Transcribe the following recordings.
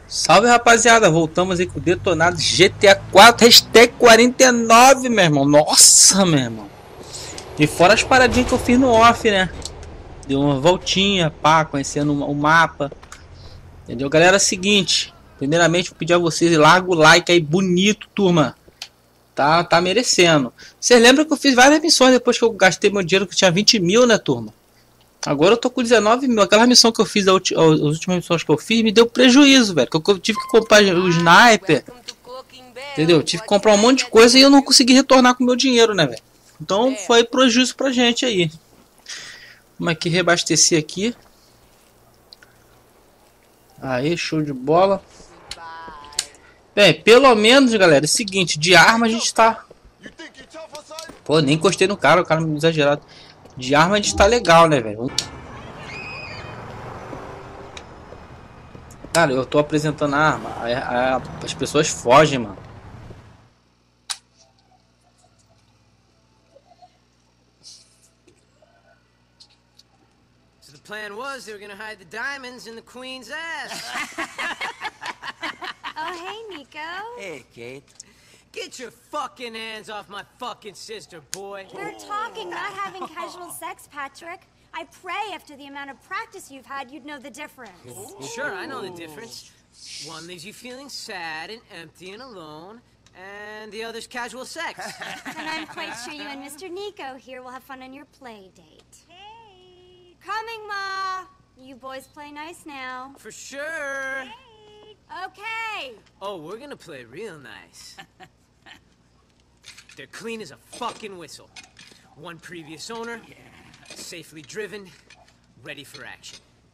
Salve, rapaziada, voltamos aí com o detonado GTA 4 hashtag 49, meu irmão. Nossa, meu irmão. E fora as paradinhas que eu fiz no off, né? Deu uma voltinha, pá, conhecendo o mapa. Entendeu, galera? É o seguinte, primeiramente vou pedir a vocês, larga o like aí, bonito, turma. Tá merecendo. Vocês lembram que eu fiz várias missões depois que eu gastei meu dinheiro, que tinha 20 mil, né, turma? Agora eu tô com 19 mil. Aquela missão que eu fiz, as últimas missões que eu fiz, me deu prejuízo, velho. Que eu tive que comprar o sniper. Entendeu? Tive que comprar um monte de coisa e eu não consegui retornar com o meu dinheiro, né, velho? Então foi prejuízo pra gente aí. Vamos aqui reabastecer aqui. Aí, show de bola. Bem, pelo menos, galera, é o seguinte, de arma a gente tá... Pô, nem encostei no cara, o cara me exagerado. De arma a gente tá legal, né, velho? Cara, eu tô apresentando a arma, as pessoas fogem, mano. So the plan was they were gonna hide the diamonds in the queen's ass. Oh, hey, Nico. Hey, Kate. Get your fucking hands off my fucking sister, boy. We're talking, not having casual sex, Patrick. I pray after the amount of practice you've had, you'd know the difference. Sure, I know the difference. One leaves you feeling sad and empty and alone, and the other's casual sex. And I'm quite sure you and Mr. Nico here will have fun on your play date. Hey. Coming, Ma. You boys play nice now. For sure. Hey. Okay. Oh, we're gonna play real nice. They're clean as a fucking whistle. One previous owner, safely driven, ready for action.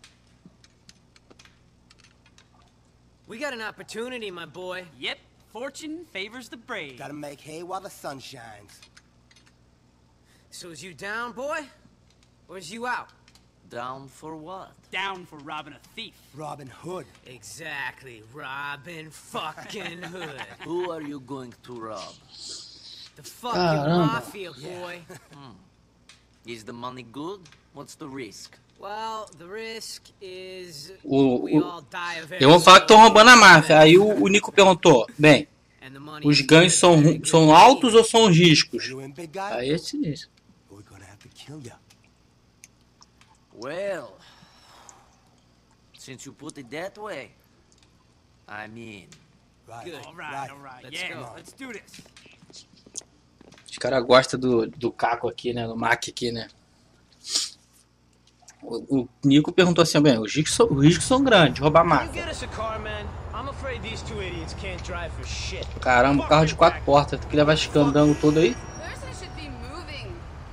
We got an opportunity, my boy. Yep, fortune favors the brave. Gotta make hay while the sun shines. So is you down, boy? Or is you out? Down for what? Down for robbing a thief. Robin Hood. Exactly, Robin fucking Hood. Who are you going to rob? The fucking Caramba. mafia, boy. Is the money good? What's the risk? Well, the risk is O- we o- all die of Eu vou falar que estão roubando a máfia. Aí o Nico perguntou, bem, And the money os is ganhos são altos ou são riscos? You in, big guy? Aí é sinistro. We're gonna have to kill you. Well, since you put it that way, I'm in. Right. Good. All right, all right. Let's Yeah, go. let's do this. Os caras gostam do Caco aqui, né? Do Mac aqui, né? O Nico perguntou assim, bem, os riscos são grandes, roubar You máfia. get us a car, man. I'm afraid these two idiots can't drive for shit. Caramba, um carro de 4 portas. Tu que levar esse candango todo aí? Person should be moving.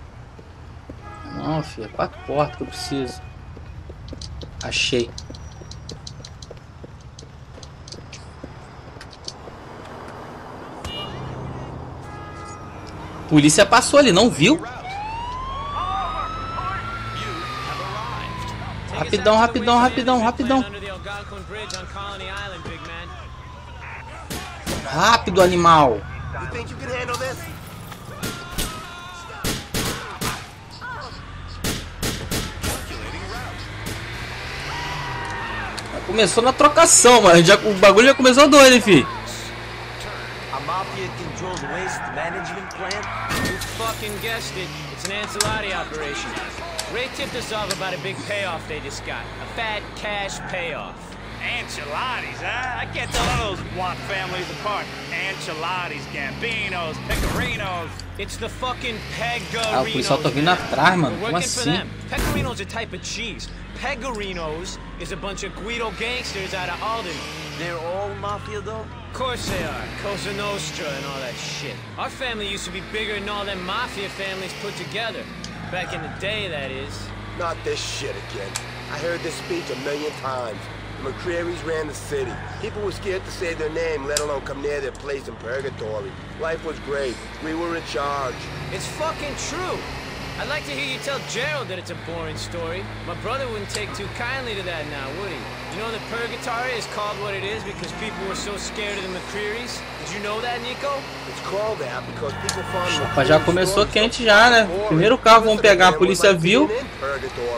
Não, filho, 4 portas que eu preciso. Achei. Polícia passou ali, não viu? Rapidão, rapidão, rapidão, rapidão. Rápido, animal. You think you can handle this? Começou na trocação, mano. O bagulho já começou doido, hein, fi. A mafia controls waste management plan? You fucking guessed it. It's an Ancelotti operation. Ray tipped us off about a big payoff they just got. A fat cash payoff. Enchiladas, huh? I can't tell all those want families apart. Enchiladas, Gambinos, Pecorinos. It's the fucking Pegorinos. Ah, o policial tá vindo atrás, mano. We're Como working for assim? them. Pecorinos are a type of cheese. Pegorinos is a bunch of Guido gangsters out of Alden. They're all mafia though? Of course they are. Cosa Nostra and all that shit. Our family used to be bigger than all them mafia families put together. Back in the day, that is. Not this shit again. I heard this speech a million times. The McCreary's ran the city. People were scared to say their name, let alone come near their place in purgatory. Life was great. We were in charge. It's fucking true. I'd like to hear you tell Gerald that it's a boring story. My brother wouldn't take too kindly to that now, would he? You know the purgatory is called what it is because people were so scared of the McCrearys? Did you know that, Nico? It's called that because people found Opa, já começou quente já, né? Primeiro carro vamos pegar, a polícia viu.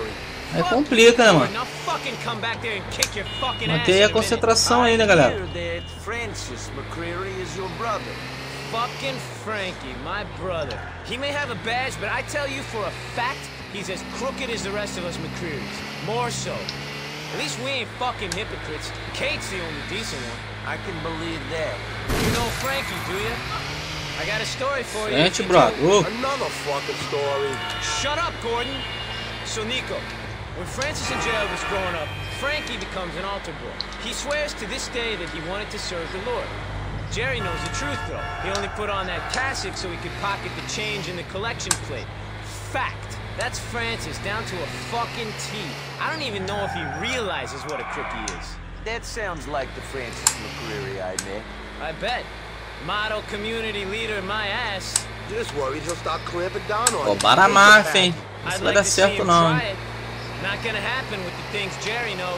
Aí complica, né, mano? Now fucking come back there and kick your fucking ass Mantém in a a minute. concentração aí, né, galera? Hear that Francis McCreary is your brother. Fucking Frankie, my brother. He may have a badge, but I tell you for a fact, he's as crooked as the rest of us McCrearys. More so. At least we ain't fucking hypocrites. Kate's the only decent one. I can believe that. You know Frankie, do you? I got a story for you. Frente, brother. Another fucking story. Shut up, Gordon. So, Nico, when Francis and Gerald was growing up, Frankie becomes an altar boy. He swears to this day that he wanted to serve the Lord. Jerry knows the truth, though. He only put on that cassock so he could pocket the change in the collection plate. Fact. That's Francis, down to a fucking T. I don't even know if he realizes what a crook he is. That sounds like the Francis McCreary I met. I bet. Model community leader my ass. Just worried he'll start clamping down on it. Roubaram a máfia, hein? Isso I'd vai like dar to see certo him não. try it. Not gonna happen with the things Jerry knows.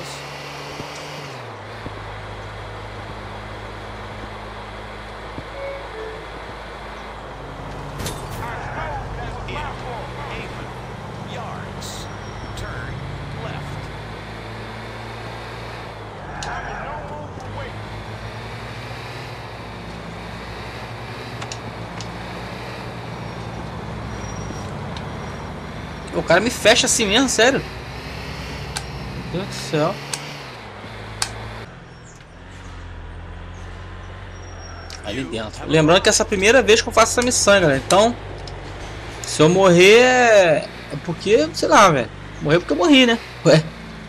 Yards. Turn left. O cara me fecha assim mesmo, sério. Meu Deus do céu. Ali dentro. Lembrando que essa é a primeira vez que eu faço essa missão, galera. Então, se eu morrer é porque, sei lá, velho. Morrer porque eu morri, né? Ué.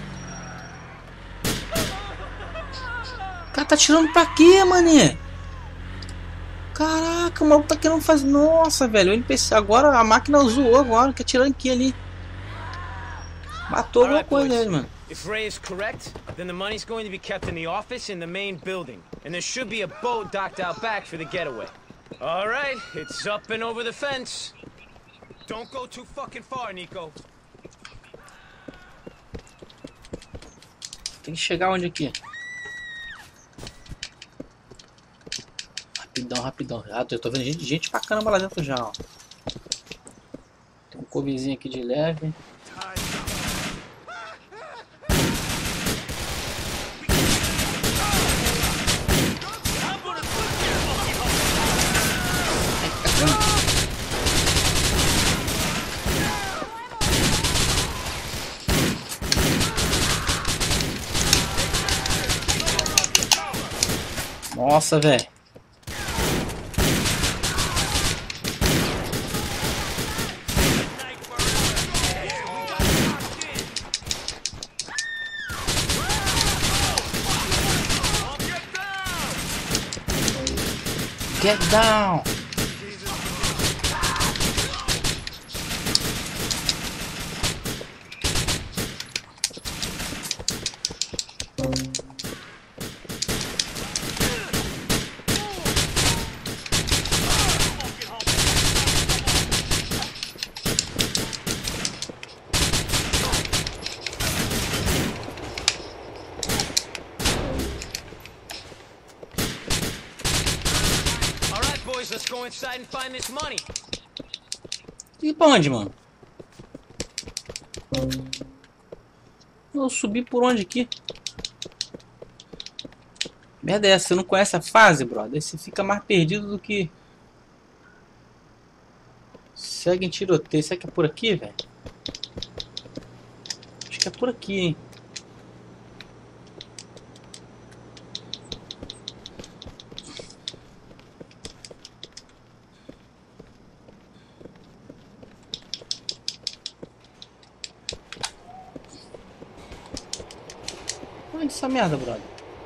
O cara tá tirando pra quê, mané? Caraca, o maluco tá querendo fazer. Nossa, velho. O NPC agora, a máquina zoou agora. Quer tirar aqui ali. Matou alguma coisa nele, mano. If Ray is correct, then the money's going to be kept in the office in the main building. And there should be a boat docked out back for the getaway. Alright, it's up and over the fence. Don't go too fucking far, Nico. Tem que chegar onde aqui? Rapidão, rapidão. Ah, eu tô vendo gente pra caramba lá dentro já, ó. Tem um covezinho aqui de leve. Nossa, velho. Get down. Let's go inside and find this money. E pra onde, mano? Eu subi por onde aqui? Merda é essa, você não conhece a fase, brother? Você fica mais perdido do que... Segue em tiroteio. Será que é por aqui, velho? Acho que é por aqui, hein? Onde essa merda, brother?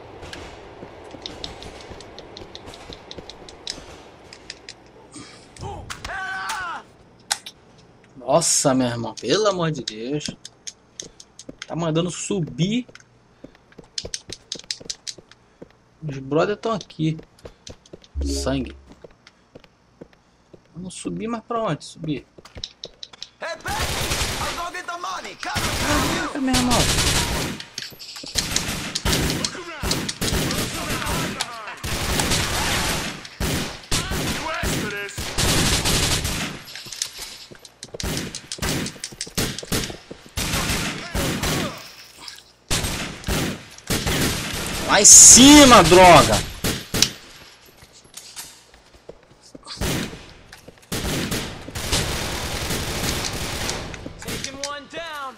Nossa, meu irmão, pelo amor de Deus. Tá mandando subir. Os brothers estão aqui. Sangue. Vamos subir, mas pra onde subir? Caraca, meu irmão. Lá em cima, droga! Taking one down.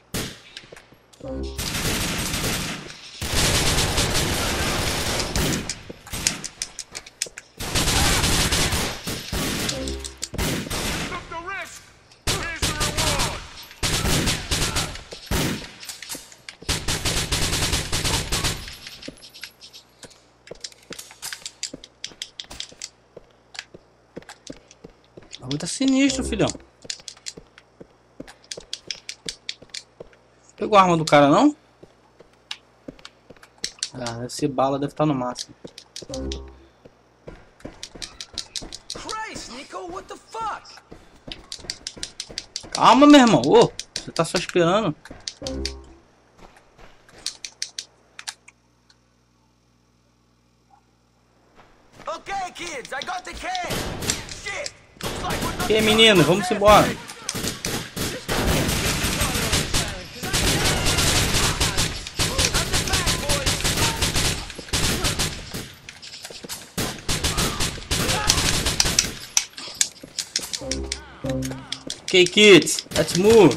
Took the risk. Here's the reward. O bagulho tá sinistro, filhão. Pegou a arma do cara, não? Ah, esse bala deve estar no máximo. Christ, Nico, what the fuck? Calma, meu irmão. Ô, você tá só esperando. Okay, kids, I got the can. Shit. Looks like we're E aí, menino, vamos embora. Ok, kids, let's move.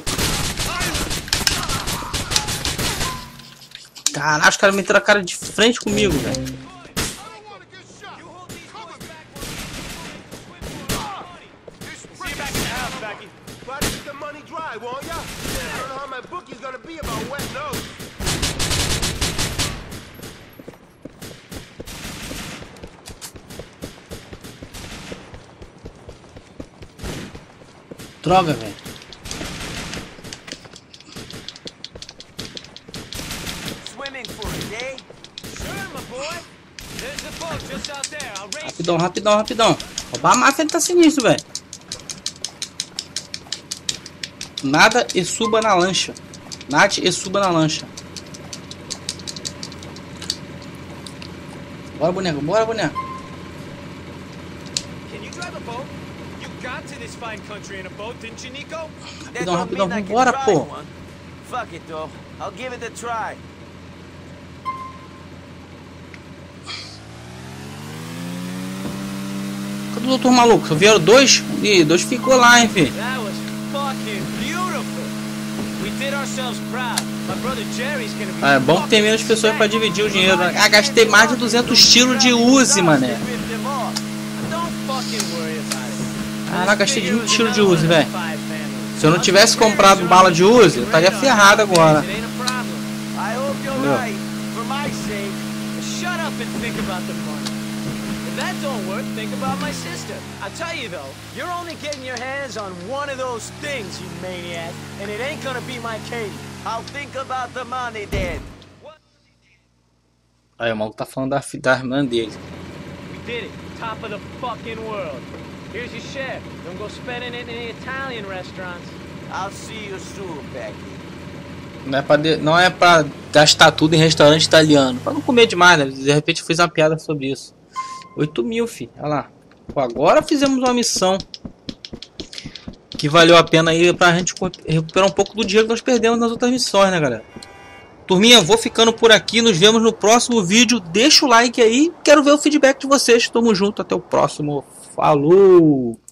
Caralho, os caras meteram a cara de frente comigo, velho. See you back in the house, Becky. Try to get the money dry, won't ya? I don't know how my bookie's gonna be about wet nose. Droga, velho. swimming for it, eh? Sure, my boy. There's the boat just out there. I'll race. Rapidão, rapidão, rapidão. Roubar a máfia, ele tá sinistro, velho. Nada e suba na lancha. Nade e suba na lancha. Bora, boneco, bora, boneco. Can you drive a boat? You got to this fine country in a boat, didn't you, Nico? That Rapidão, don't rapidão, mean I can vambora, drive pô. one. Fuck it, though. I'll give it a try. Cadê o doutor maluco? Só vieram dois? Ih, dois ficou lá, hein, filho. That was fucking beautiful. We did ourselves proud. My brother Jerry's gonna be. É bom que tem menos pessoas pra dividir o dinheiro. Ah, gastei mais de 200 tiros de Uzi, mané. Don't fucking worry about it. Caraca, gastei de 20 tiros de Uzi, velho. Se eu não tivesse comprado bala de Uzi, eu estaria ferrado agora. It ain't a problem. I hope you're Yeah. right. For my sake. Shut up and think about the money. If that don't work, think about my sister. I tell you though, you're only getting your hands on one of those things, you maniac, and it ain't gonna be my Katie. I'll think about the money then. Aí o maluco tá falando da irmã dele. We did it. Top of the fucking world. Here's your share. Don't go spending it in the Italian restaurants. I'll see you soon, Becky. Não é pra gastar tudo em restaurante italiano. Pra não comer demais, né? De repente eu fiz uma piada sobre isso. 8 mil, fi. Olha lá. Pô, agora fizemos uma missão que valeu a pena aí pra gente recuperar um pouco do dinheiro que nós perdemos nas outras missões, né, galera? Turminha, vou ficando por aqui. Nos vemos no próximo vídeo. Deixa o like aí. Quero ver o feedback de vocês. Tamo junto. Até o próximo. Falou!